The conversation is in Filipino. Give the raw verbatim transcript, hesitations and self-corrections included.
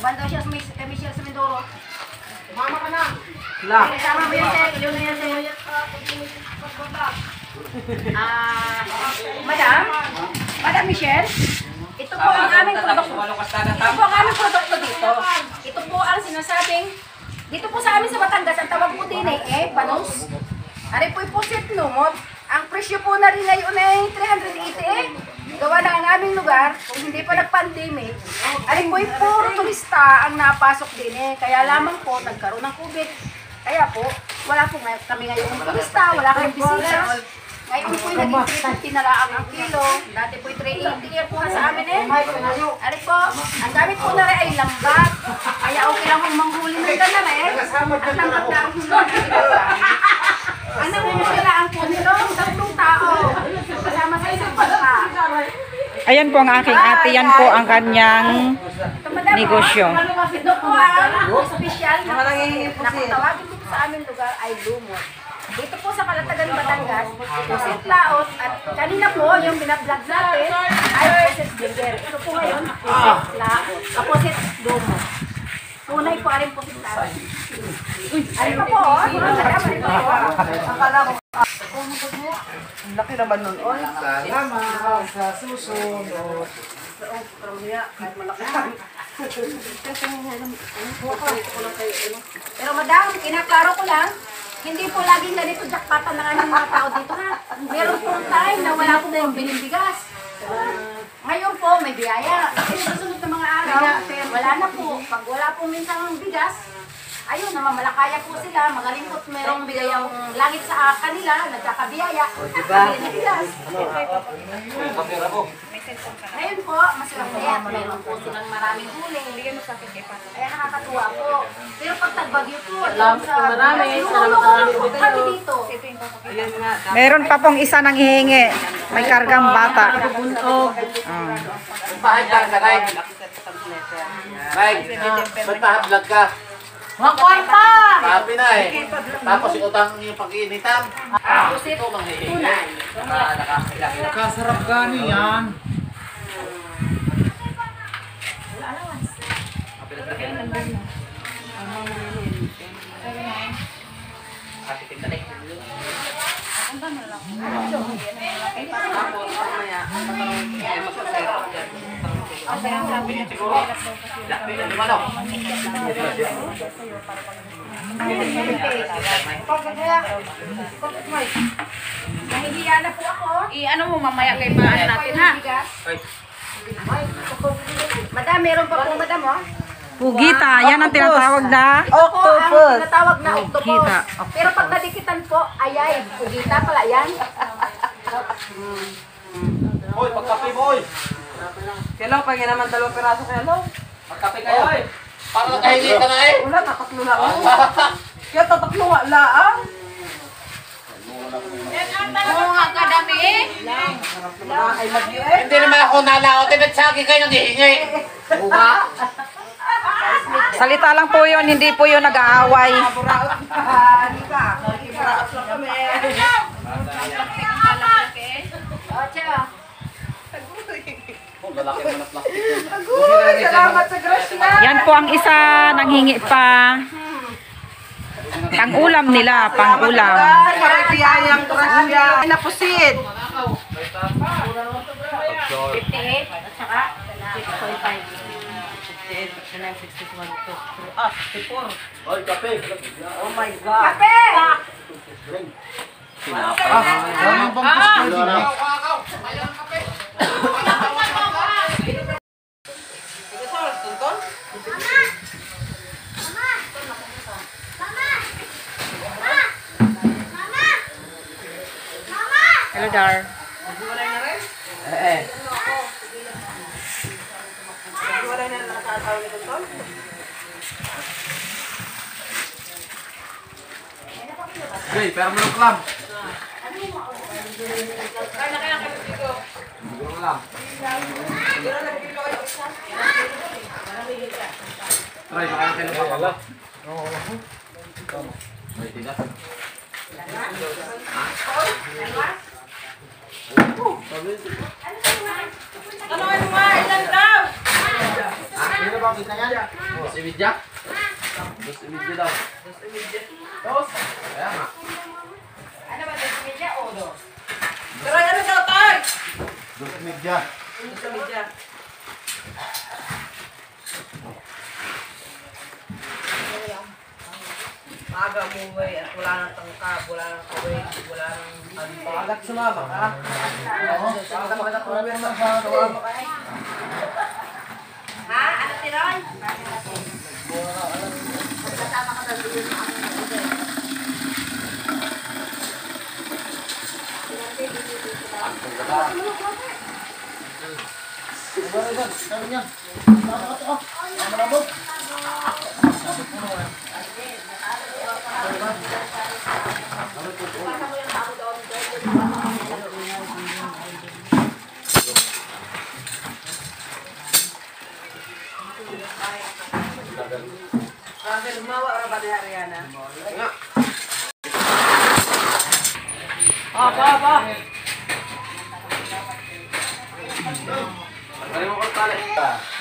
Uban daw siya sa Miss- kay Michelle sa Mindoro. Mama ka na. La. Eh, Sama mo yun, Tek. Yun na yun, Tek. Ah, Madam? Madam Michelle? Ito po ang aming produkto. Ito po ang aming produkto dito. Ito po ang sinasabing, dito po sa amin sa Batangas, ang tawag po din ay eh, panos. Ari po yung pusit lumot. Ang presyo po na rin ngayon ay three hundred eighty eh. Gawa na ang aming lugar, kung hindi pa nag-pandemic, ari po yung puro turista ang napasok din eh. Kaya lamang po, nagkaroon ng COVID. Kaya po, wala po ngay- kami ngayon turista, wala kami bisita. Ngayon po yung naging three fifty na lang ang kilo. Dati po yung three eighty po nga sa amin eh. Ari po, ang gamit po na rin ay lambat. Kaya okay lang kung manghuli ng gana rin. At lambat na ang huli. Ang nangungulaan po nito, tatlong tao. Kasama sa isang pagka. Ayan po ang aking ate, yan po ang kanyang negosyo. Ito po ang special na kung tawagin dito sa aming lugar ay lumot. Dito po sa Kalatagan, Batangas, pusit laot at kanina po yung binablog natin ay pusit ginger. Ito po ngayon, pusit laot. Ah, pusit lumot. Tunay po aring pusit laot. Arin pa po, oh. Arin pa po. Akala ko. Ang laki naman nun. Oy, salamat sa susunod. Pero niya, kahit malaki lang. Pero madam, kinaklaro ko lang, hindi po laging ganito jackpotan ng aming mga tao dito ha. Meron pong time na wala po pong bilimbigas. Ngayon po, may biyaya. Kasi sa sunod na mga araw, wala na po. Pag wala pong minsang bigas, ayun, namamalakaya po sila. Magaling po merong bigay ang langit sa kanila, nagkakabiyaya. Diba? Bigas. Ngayon po, mas masaya. Meron po silang maraming huli. Kaya nakakatuwa po. Pero pag tagbagyo po, marami. Salamat po kami dito. Meron pa pong isa nang hihingi. May kargang bata. Ah. Bahay lang ka, Nay. Nay, ba't pahablag ka? Mga kwarta! Sabi na eh. Tapos utang yung pag-iinitan. Pusit, Ito mang hihingi. tunay. Ah, nakakailang. Kasarap gani yan. Nahihiya na po ako. I-ano mo mamaya kay maan natin ha? Madam, meron pa po madam oh. Pugita, yan ang tinatawag na Ito po ang tinatawag na octopus. Pugita. Pero pag nadikitan po, ayay, pugita pala yan. Hoy, pagkape mo, hoy. Kailan pa nga naman dalawang piraso kaya Pagkape kayo, hoy. Para nakahingi ka na eh. Wala, tataklo na ako. Kaya tataklo nga laang. Oo nga kadami eh. I love you eh. Hindi naman ako nalaot. Nagsagi kayo nang hihingi. Buka? salita lang po yun, hindi po yun nag-aaway. Buraot ka. Hindi ka. Buraot lang kami. Ocho. Oh, lalaki mo na plastic. Agoy, salamat sa grasya. Yan po ang isa, nanghingi pa. Pang ulam nila, pang ulam. Maripiyayang grasya. Napusit. fifty-eight at saka six point five. Ah, sixty-four. Hoy, kape. Oh my God. Kape! Ganun bang gusto nila? Hello, Dar. Eh, eh. Wala na nakatawa ni Tonton. Hey, pero mo ng clam. Siguro lang. Try, baka na kayo napapala. Oo. Ay, tigas. Ano ano nga, ilan daw? Sino ba kita yan? Dos imidya? Dos imidya daw. Dos imidya. Dos? Kaya nga. Ano ba, dos media o dos? Pero ano daw tayo? Dos media. Dos imidya. Maaga umuwi at wala nang tangkab, wala nang kawig, wala nang ano. Paagat sumama ka. Oo. Paagat ka na umuwi naman sa sumama ka. Ha? Ano tiron? Kasama ka sa dulo ng aming order. Sabi niya. Tama ka to. Tama na, Bob. Rafael, lumawa ra ba ni Ariana? Nga. Apa, apa? Ano mo ko tali?